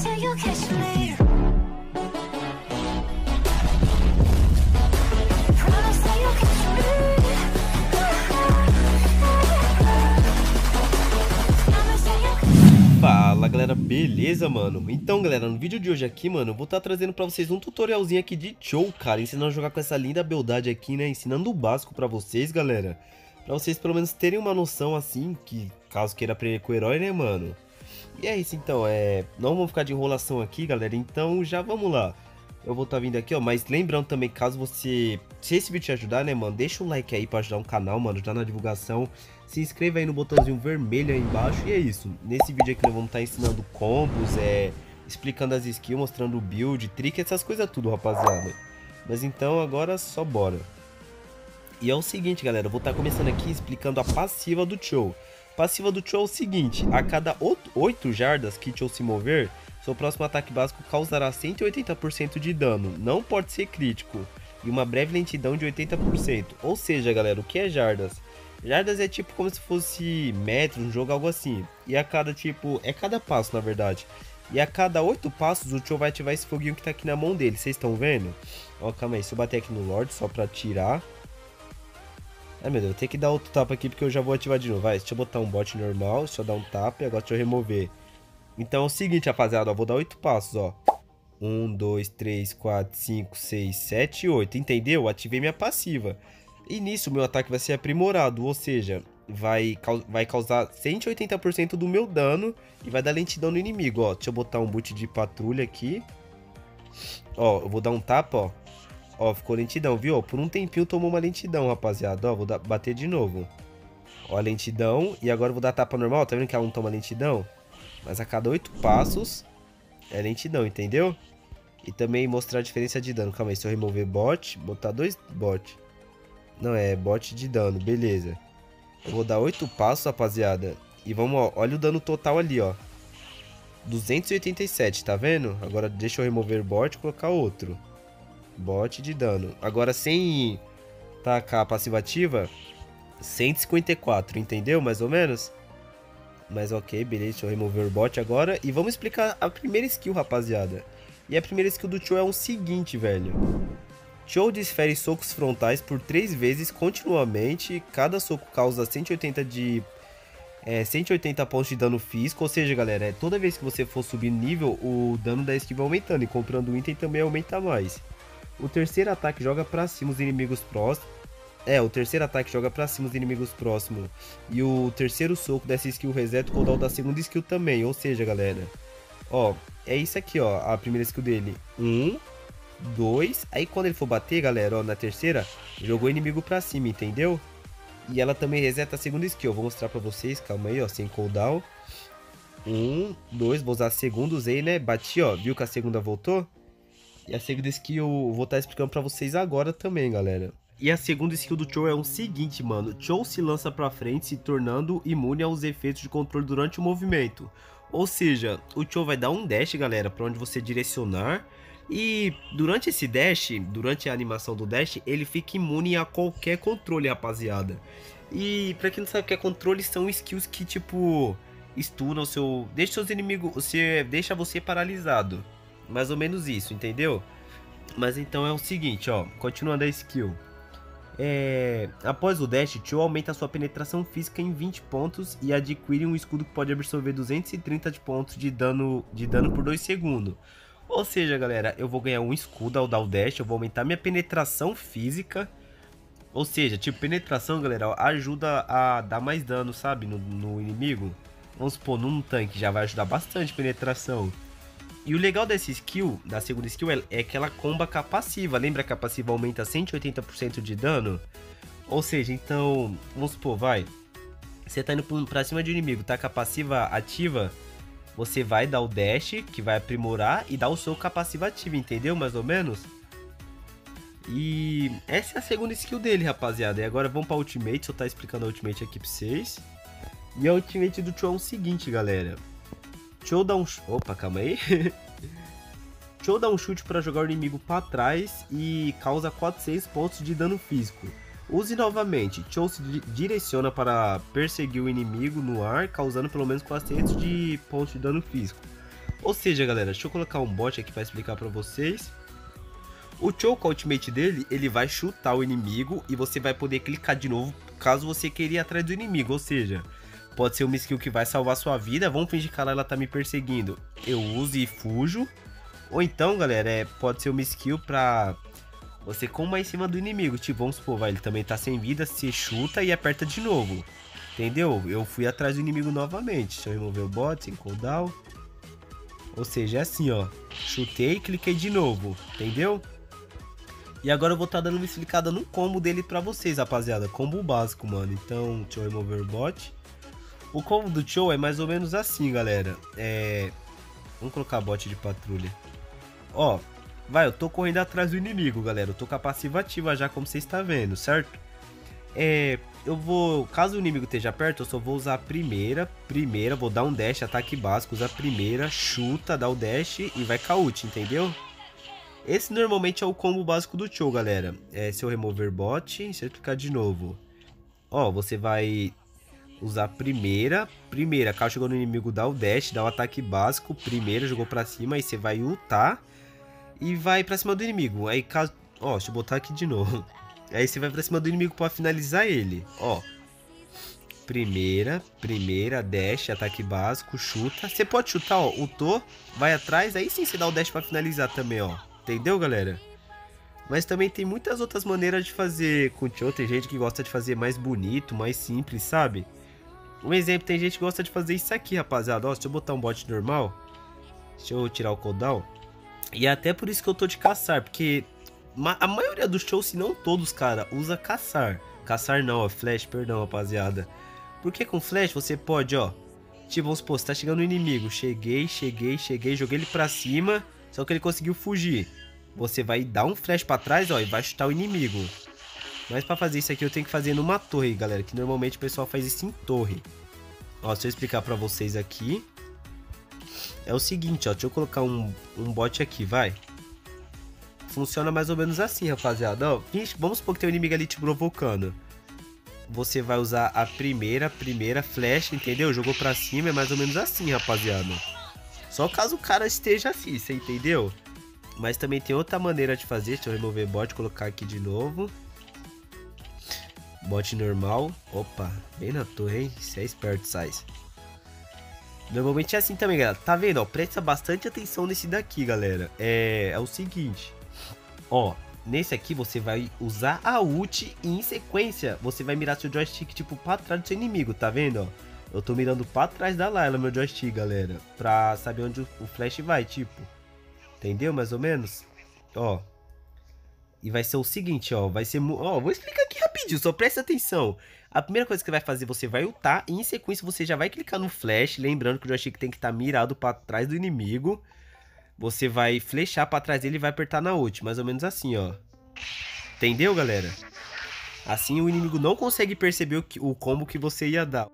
Fala galera, beleza mano? Então galera, no vídeo de hoje aqui mano, eu vou estar trazendo pra vocês um tutorialzinho aqui de Chou, cara, ensinando a jogar com essa linda beldade aqui, né, ensinando o básico pra vocês galera, pra vocês pelo menos terem uma noção assim, que caso queira aprender com o herói, né mano. E é isso então, não vamos ficar de enrolação aqui galera, então já vamos lá. Eu vou estar vindo aqui ó, mas lembrando também, caso você, se esse vídeo te ajudar né mano, deixa um like aí pra ajudar o canal mano, ajudar na divulgação. Se inscreva aí no botãozinho vermelho aí embaixo e é isso. Nesse vídeo aqui nós vamos estar ensinando combos, explicando as skills, mostrando o build, trick, essas coisas tudo rapaziada. Mas então agora só bora. E é o seguinte galera, eu vou estar começando aqui explicando a passiva do Chou. Passiva do Chou é o seguinte, a cada 8 jardas que Chou se mover, seu próximo ataque básico causará 180% de dano, não pode ser crítico, e uma breve lentidão de 80%. Ou seja galera, o que é jardas? Jardas é tipo como se fosse metros, um jogo, algo assim. E a cada tipo, é cada passo na verdade. E a cada 8 passos o Chou vai ativar esse foguinho que tá aqui na mão dele, vocês estão vendo? Ó, calma aí, se eu bater aqui no Lorde só pra tirar. Ai meu Deus, eu tenho que dar outro tapa aqui porque eu já vou ativar de novo. Vai, deixa eu botar um bot normal, deixa eu dar um tapa e agora deixa eu remover. Então é o seguinte rapaziada, ó, vou dar 8 passos, ó. 1, 2, 3, 4, 5, 6, 7, 8, entendeu? Ativei minha passiva. E nisso o meu ataque vai ser aprimorado, ou seja, vai causar 180% do meu dano e vai dar lentidão no inimigo, ó. Deixa eu botar um boot de patrulha aqui. Ó, eu vou dar um tapa, ó. Ó, ficou lentidão, viu? Por um tempinho tomou uma lentidão, rapaziada. Ó, vou bater de novo. Ó, a lentidão. E agora eu vou dar tapa normal, tá vendo que ela não toma lentidão? Mas a cada 8 passos é lentidão, entendeu? E também mostrar a diferença de dano. Calma aí, se eu remover bot, botar 2 bot. Não, é bot de dano, beleza. Eu vou dar 8 passos, rapaziada. E vamos, ó, olha o dano total ali, ó. 287, tá vendo? Agora deixa eu remover bot e colocar outro. Bot de dano. Agora sem tacar a passiva ativa, 154, entendeu? Mais ou menos? Mas ok, beleza, deixa eu remover o bot agora. E vamos explicar a primeira skill, rapaziada. E a primeira skill do Chou é o seguinte, velho. Chou desfere socos frontais por 3 vezes continuamente. Cada soco causa 180 pontos de dano físico. Ou seja, galera, toda vez que você for subir nível, o dano da skill vai aumentando. E comprando o item também aumenta mais. O terceiro ataque joga pra cima os inimigos próximos. O terceiro ataque joga pra cima os inimigos próximos. E o terceiro soco dessa skill reseta o cooldown da segunda skill também. Ou seja, galera, ó, é isso aqui, ó, a primeira skill dele. 1, 2, aí quando ele for bater, galera, ó, na terceira, jogou o inimigo pra cima, entendeu? E ela também reseta a segunda skill, eu vou mostrar pra vocês, calma aí, ó, sem cooldown. 1, 2, vou usar a segunda, usei, né, bati, ó, viu que a segunda voltou? E a segunda skill eu vou estar explicando pra vocês agora também, galera. E a segunda skill do Chou é o seguinte, mano, Chou se lança pra frente, se tornando imune aos efeitos de controle durante o movimento. Ou seja, o Chou vai dar um dash, galera, pra onde você direcionar. E durante esse dash, durante a animação do dash, ele fica imune a qualquer controle, rapaziada. E pra quem não sabe o que é controle, são skills que tipo stunam o seu, deixa seus inimigos, deixa você paralisado. Mais ou menos isso, entendeu? Mas então é o seguinte, ó, continuando a skill. Após o dash, Chou aumenta sua penetração física em 20 pontos e adquire um escudo que pode absorver 230 de pontos de dano por 2 segundos. Ou seja, galera, eu vou ganhar um escudo ao dar o dash, eu vou aumentar minha penetração física. Ou seja, tipo, penetração, galera, ajuda a dar mais dano, sabe, no inimigo. Vamos supor, num tanque já vai ajudar bastante penetração. E o legal dessa skill, da segunda skill, é que ela comba com a passiva. Lembra que a passiva aumenta 180% de dano? Ou seja, então, vamos supor, vai. Você tá indo pra cima de um inimigo, tá com a passiva ativa, você vai dar o dash, que vai aprimorar, e dar o soco com a passiva ativa, entendeu? Mais ou menos. E essa é a segunda skill dele, rapaziada. E agora vamos pra ultimate, eu tá explicando a ultimate aqui pra vocês. E a ultimate do Chou é o seguinte, galera. Chou dá um... Opa, calma aí. Chou dá um chute para jogar o inimigo para trás e causa 400 pontos de dano físico. Use novamente. Chou se direciona para perseguir o inimigo no ar, causando pelo menos 400 de pontos de dano físico. Ou seja, galera, deixa eu colocar um bot aqui para explicar para vocês. O Chou, com a ultimate dele, ele vai chutar o inimigo e você vai poder clicar de novo caso você queira ir atrás do inimigo. Ou seja, pode ser uma skill que vai salvar sua vida. Vamos fingir que ela tá me perseguindo. Eu uso e fujo. Ou então, galera, pode ser uma skill pra você combar em cima do inimigo. Tipo, vamos supor, ele também tá sem vida, você chuta e aperta de novo. Entendeu? Eu fui atrás do inimigo novamente. Deixa eu remover o bot sem cooldown. Ou seja, é assim, ó. Chutei e cliquei de novo. Entendeu? E agora eu vou estar dando uma explicada no combo dele pra vocês, rapaziada. Combo básico, mano. Então, deixa eu remover o bot. O combo do Chou é mais ou menos assim, galera. Vamos colocar bot de patrulha. Ó, eu tô correndo atrás do inimigo, galera. Eu tô com a passiva ativa já, como vocês estão vendo, certo? Eu vou... Caso o inimigo esteja perto, eu só vou usar a primeira. Vou dar um dash, ataque básico. Usa a primeira, chuta, dá o dash e vai com a ult, entendeu? Esse normalmente é o combo básico do Chou, galera. Se eu remover bot, se eu clicar de novo. Ó, você vai usar a primeira. Caso chegou no inimigo, dá o dash, dá o ataque básico. Primeira, jogou pra cima, aí você vai ultar. E vai pra cima do inimigo. Aí caso... Ó, deixa eu botar aqui de novo. Aí você vai pra cima do inimigo pra finalizar ele. Ó. Primeira, dash, ataque básico, chuta. Você pode chutar, ó, ultou, vai atrás. Aí sim você dá o dash pra finalizar também, ó. Entendeu, galera? Mas também tem muitas outras maneiras de fazer com o Chou. Tem gente que gosta de fazer mais bonito, mais simples, sabe? Um exemplo, tem gente que gosta de fazer isso aqui, rapaziada. Ó, deixa eu botar um bot normal. Deixa eu tirar o cooldown. E é até por isso que eu tô de caçar, porque a maioria dos Chou, se não todos, cara, usa caçar. Caçar não, ó, flash, perdão, rapaziada. Porque com flash você pode, ó. Tipo, vamos supor, você tá chegando no inimigo. Cheguei, joguei ele pra cima. Só que ele conseguiu fugir. Você vai dar um flash pra trás, ó, e vai chutar o inimigo. Mas pra fazer isso aqui eu tenho que fazer numa torre, galera. Que normalmente o pessoal faz isso em torre. Ó, deixa eu explicar pra vocês aqui. É o seguinte, ó. Deixa eu colocar um bot aqui, vai. Funciona mais ou menos assim, rapaziada. Ó, vamos supor que tem um inimigo ali te provocando. Você vai usar a primeira flash, entendeu? Jogou pra cima, é mais ou menos assim, rapaziada. Só caso o cara esteja assim, você entendeu? Mas também tem outra maneira de fazer. Deixa eu remover bot, colocar aqui de novo. Bot normal. Opa, bem na torre, hein? Você é esperto, Sais. Normalmente é assim também, galera. Tá vendo, ó? Presta bastante atenção nesse daqui, galera. É o seguinte. Ó, nesse aqui você vai usar a ult e em sequência você vai mirar seu joystick, tipo, pra trás do seu inimigo, tá vendo, ó? Eu tô mirando pra trás da Layla, meu joystick, galera. Pra saber onde o flash vai, tipo. Entendeu, mais ou menos? Ó. E vai ser o seguinte, ó. Vai ser... Ó, vou explicar aqui rapidinho, só presta atenção. A primeira coisa que você vai fazer, você vai ultar. E em sequência você já vai clicar no flash. Lembrando que o joystick tem que estar mirado pra trás do inimigo. Você vai flechar pra trás dele e vai apertar na ult. Mais ou menos assim, ó. Entendeu, galera? Assim o inimigo não consegue perceber o combo que você ia dar.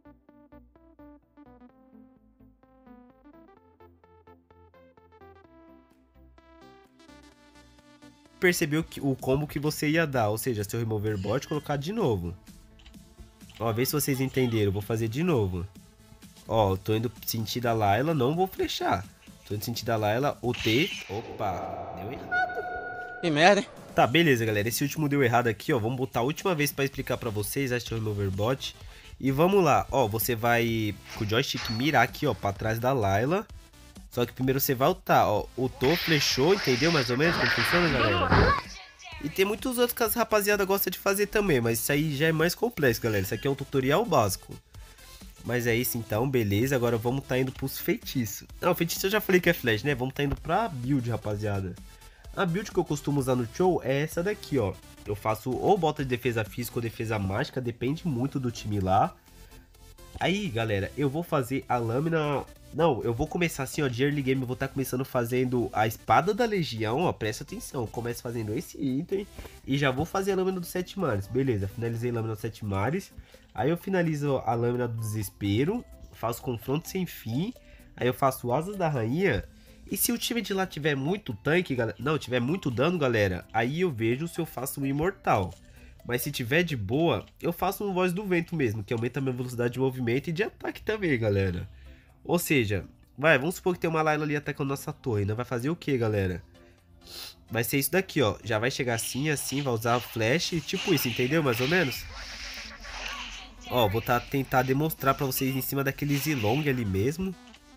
Percebeu o combo que você ia dar, ou seja, se eu remover bot, colocar de novo. Ó, vê se vocês entenderam, vou fazer de novo. Ó, eu tô indo sentir da Layla, não vou flechar. Tô indo sentir da Layla, o T. Opa, deu errado. Que merda, hein? Tá, beleza, galera, esse último deu errado aqui, ó. Vamos botar a última vez pra explicar pra vocês, deixa eu remover bot. E vamos lá, ó, você vai com o joystick mirar aqui, ó, pra trás da Layla. Só que primeiro você vai ultar, ó, ultou, flechou, entendeu mais ou menos como funciona, galera? E tem muitos outros que as rapaziada gosta de fazer também, mas isso aí já é mais complexo, galera. Isso aqui é um tutorial básico. Mas é isso então, beleza, agora vamos tá indo pros feitiços. Não, feitiço eu já falei que é flash, né? Vamos tá indo pra build, rapaziada. A build que eu costumo usar no Chou é essa daqui, ó. Eu faço ou bota de defesa física ou defesa mágica, depende muito do time lá. Aí, galera, eu vou fazer a lâmina... Não, eu vou começar assim, ó, de early game, eu vou estar começando fazendo a espada da legião, ó, presta atenção. Começo fazendo esse item e já vou fazer a lâmina dos 7 mares. Beleza, finalizei a lâmina dos 7 mares. Aí eu finalizo a lâmina do desespero, faço confronto sem fim. Aí eu faço asas da rainha. E se o time de lá tiver muito tanque, galera, não, tiver muito dano, galera, aí eu vejo se eu faço um imortal. Mas se tiver de boa, eu faço um voz do vento mesmo, que aumenta a minha velocidade de movimento e de ataque também, galera. Ou seja, Vai, vamos supor que tem uma Layla ali atacando nossa torre, né? Vai fazer o que, galera? Vai ser isso daqui, ó. Já vai chegar assim, assim, vai usar flash, tipo isso, entendeu? Mais ou menos. Ó, vou tentar demonstrar pra vocês em cima daquele Zilong ali mesmo.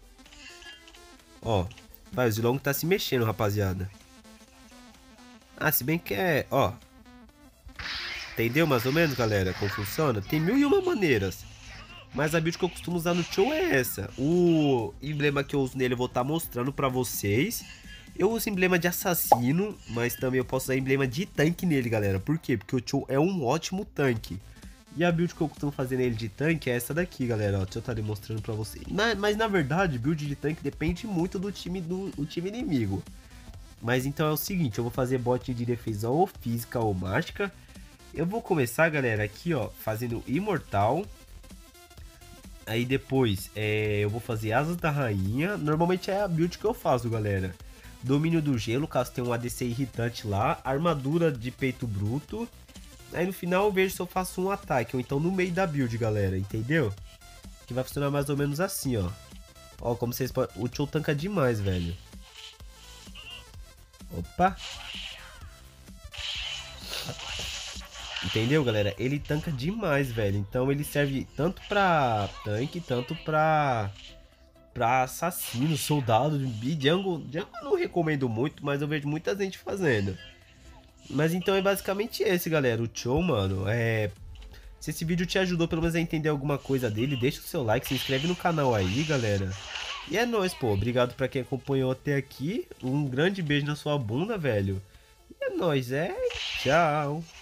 Ó, vai, o Zilong tá se mexendo, rapaziada. Ah, se bem que é, ó. Entendeu mais ou menos, galera, como funciona? Tem 1001 maneiras. Mas a build que eu costumo usar no Chou é essa. O emblema que eu uso nele eu vou estar mostrando pra vocês. Eu uso emblema de assassino, mas também eu posso usar emblema de tanque nele, galera. Por quê? Porque o Chou é um ótimo tanque. E a build que eu costumo fazer nele de tanque é essa daqui, galera. Ó, deixa eu estar demonstrando pra vocês. Mas na verdade, build de tanque depende muito do time inimigo. Mas então é o seguinte, eu vou fazer bot de defesa ou física ou mágica. Eu vou começar, galera, aqui, ó, fazendo imortal. Aí depois, eu vou fazer asas da rainha. Normalmente é a build que eu faço, galera. Domínio do gelo, caso tenha um ADC irritante lá. Armadura de peito bruto. Aí no final eu vejo se eu faço um ataque, ou então no meio da build, galera, entendeu? Que vai funcionar mais ou menos assim, ó. Ó, como vocês podem... O Chou tanca demais, velho. Opa! Entendeu, galera? Ele tanca demais, velho. Então ele serve tanto pra tanque, tanto pra assassino, soldado, jungle. Jungle eu não recomendo muito, mas eu vejo muita gente fazendo. Mas então é basicamente esse, galera. O Chou, mano, se esse vídeo te ajudou pelo menos a entender alguma coisa dele, deixa o seu like, se inscreve no canal aí, galera. E é nóis, pô. Obrigado pra quem acompanhou até aqui. Um grande beijo na sua bunda, velho. E é nóis, tchau.